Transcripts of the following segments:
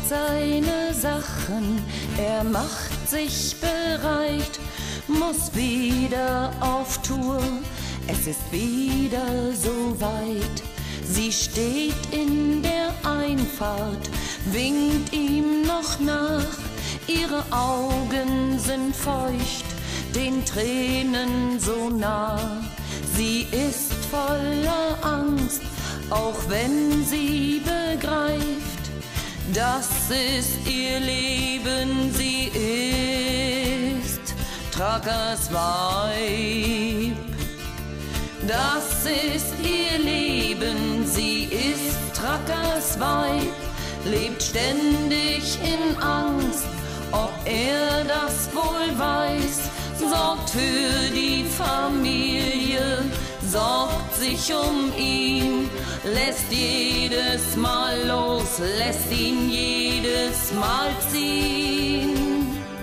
seine Sachen, er macht sich bereit, muss wieder auf Tour, es ist wieder so weit. Sie steht in der Einfahrt, winkt ihm noch nach, ihre Augen sind feucht, den Tränen so nah. Sie ist voller Angst, auch wenn sie begreift, das ist ihr Leben, sie ist Trackers Weib. Das ist ihr Leben, sie ist Trackers Weib, lebt ständig in Angst, ob er das wohl weiß, sorgt für die Familie, sorgt sich um ihn, lässt jedes Mal los, lässt ihn jedes Mal ziehen.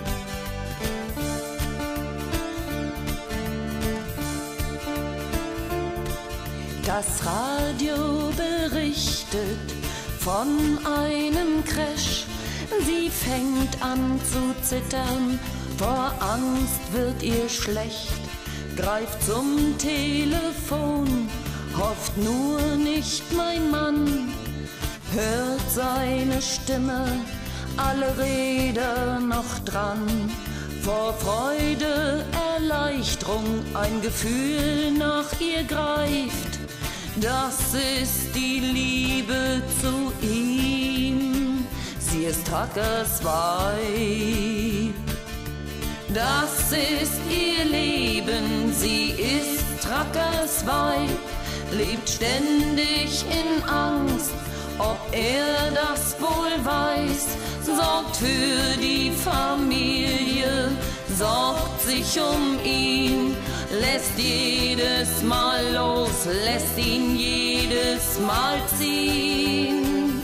Das Radio berichtet von einem Crash, sie fängt an zu zittern, vor Angst wird ihr schlecht, greift zum Telefon, hofft nur nicht mein Mann, hört seine Stimme, alle Räder noch dran, vor Freude, Erleichterung, ein Gefühl nach ihr greift, das ist die Liebe zu ihm, sie ist Trackers Weib. Das ist ihr Leben, sie ist Trackers Weib, lebt ständig in Angst, ob er das wohl weiß, sorgt für die Familie, sorgt sich um ihn, lässt jedes Mal los, lässt ihn jedes Mal ziehen.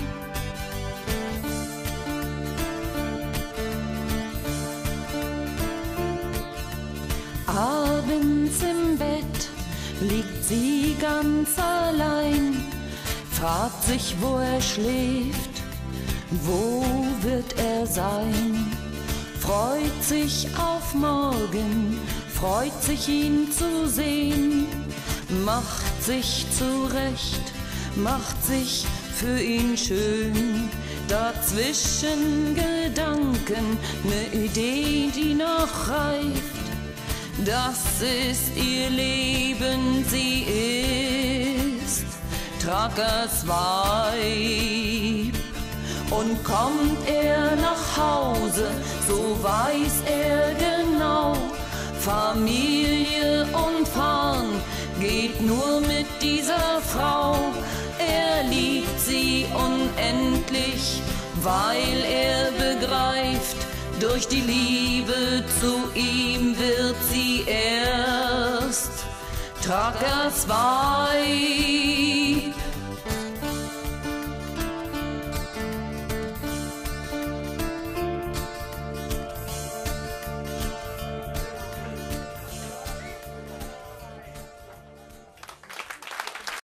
Abends im Bett liegt sie ganz allein, fragt sich, wo er schläft, wo wird er sein, freut sich auf morgen, freut sich ihn zu sehen, macht sich zurecht, macht sich für ihn schön, dazwischen Gedanken, ne Idee, die noch reift. Das ist ihr Leben, sie ist Trackers Weib. Und kommt er nach Hause, so weiß er genau, Familie und Fahren geht nur mit dieser Frau. Er liebt sie unendlich, weil er begreift, durch die Liebe zu ihm wird sie erst Trackers Weib.